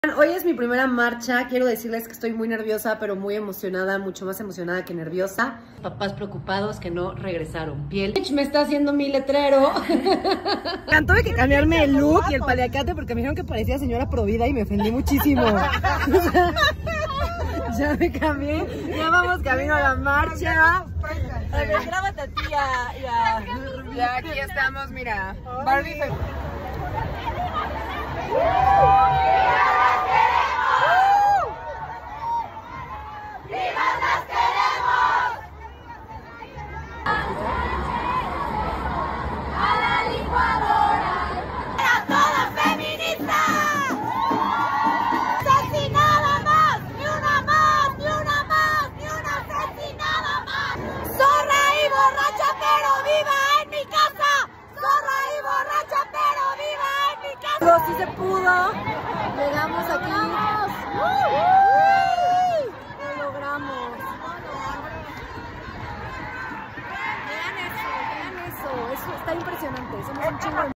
Hoy es mi primera marcha, quiero decirles que estoey muy nerviosa, pero muy emocionada, mucho más emocionada que nerviosa. Papás preocupados que no regresaron. Piel me está haciendo mi letrero. Tuve que cambiarme el look y el paliacate porque me dijeron que parecía señora Provida y me ofendí muchísimo. Ya me cambié, ya vamos camino a la marcha. A ver, grábate a ti ya aquí estamos, mira. Barbie. Sí se pudo, llegamos aquí, lo logramos. Vean eso, eso está impresionante, somos un chingo de